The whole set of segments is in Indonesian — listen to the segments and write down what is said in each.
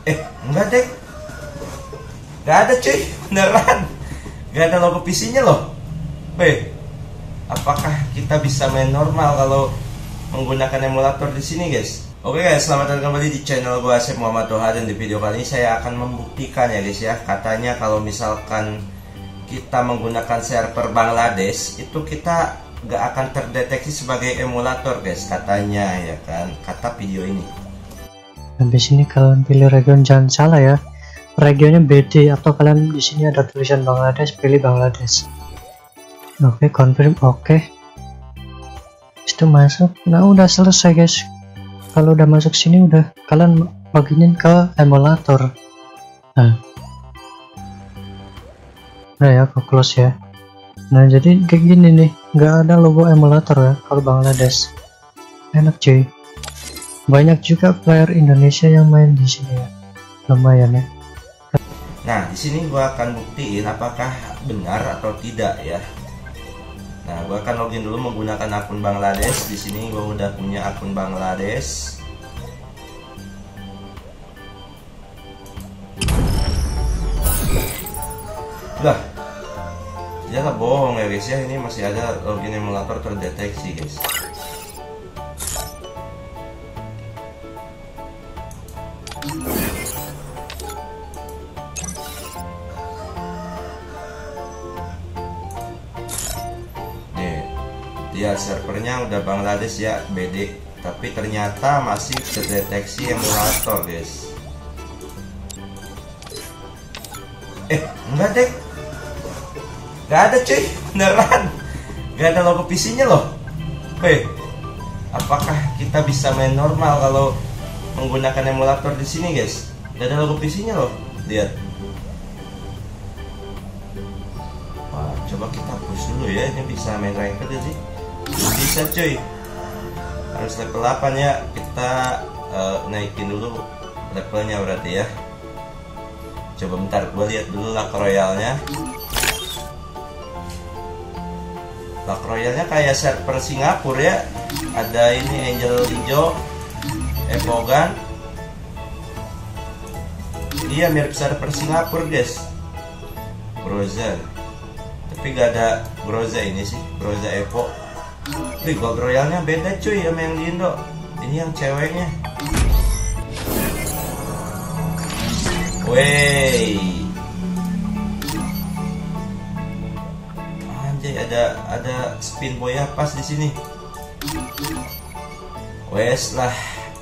Enggak deh, nggak ada cuy, beneran nggak ada logo PC-nya loh. Apakah kita bisa main normal kalau menggunakan emulator di sini, guys? Oke guys, selamat datang kembali di channel gue, Asep Muhammad Toha. Dan di video kali ini saya akan membuktikan ya guys ya. Katanya kalau misalkan kita menggunakan server Bangladesh, itu kita gak akan terdeteksi sebagai emulator guys. Katanya ya kan, kata video ini. Habis ini kalian pilih region, jangan salah ya. Regionnya BD atau kalian di sini ada tulisan Bangladesh, pilih Bangladesh. Oke, confirm, oke. Itu masuk. Nah, udah selesai guys. Kalau udah masuk sini udah kalian loginin ke emulator. Nah, udah ya, aku close ya. Nah, jadi kayak gini nih, nggak ada logo emulator ya kalau Bangladesh. Enak cuy. Banyak juga player Indonesia yang main di sini ya, lumayan ya. Nah, di sini gua akan buktiin apakah benar atau tidak ya. Nah, gua akan login dulu menggunakan akun Bangladesh. Di sini gua udah punya akun Bangladesh. Lah, jangan bohong ya guys ya, ini masih ada login emulator terdeteksi guys. Ya, servernya udah Bangladesh ya, BD, tapi ternyata masih terdeteksi emulator guys. Enggak deh, nggak ada cuy, beneran nggak ada logo PC-nya loh. Apakah kita bisa main normal kalau menggunakan emulator di sini guys? Nggak ada logo PC-nya loh, lihat. Wah, coba kita push dulu ya, ini bisa main ranked sih. Bisa cuy, harus level 8 ya. Kita naikin dulu levelnya berarti ya. Coba bentar, gue lihat dulu luck royalnya. Luck royalnya kayak server Singapura ya. Ada ini angel hijau, evogan. Iya, mirip server Singapura guys. Groza, tapi gak ada Groza ini sih, Groza Evo. Gold royalnya beda cuy sama yang di Indo. Ini yang ceweknya. Wey, anjay, ada spin boya pas di sini. Wes lah.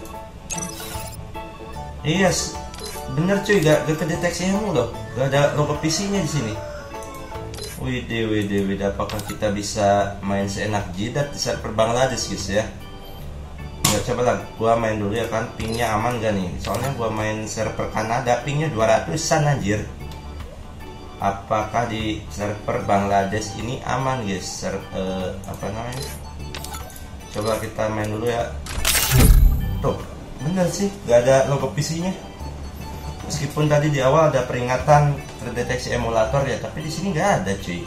Iya, bener cuy, gak kedeteksi emu loh. Gak ada logo PC-nya di sini. Widih, apakah kita bisa main seenak jidat di server Bangladesh guys ya? Ya, coba lah, gua main dulu ya kan, pingnya aman gak nih? Soalnya gua main server Kanada, pingnya 200-an anjir. Apakah di server Bangladesh ini aman guys? Apa namanya? Coba kita main dulu ya. Tuh, bener sih, gak ada logo PC-nya. Meskipun tadi di awal ada peringatan terdeteksi emulator ya, tapi di sini nggak ada cuy.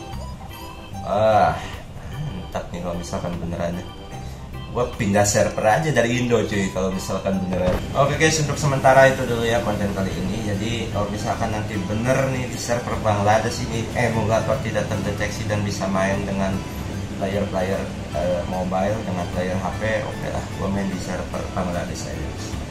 Mantap nih kalau misalkan beneran ya. Gua pindah server aja dari Indo cuy kalau misalkan beneran. Oke guys, untuk sementara itu dulu ya konten kali ini. Jadi kalau misalkan nanti bener nih di server Bangladesh ini emulator tidak terdeteksi dan bisa main dengan player mobile dengan player HP, oke lah, gua main di server Bangladesh aja.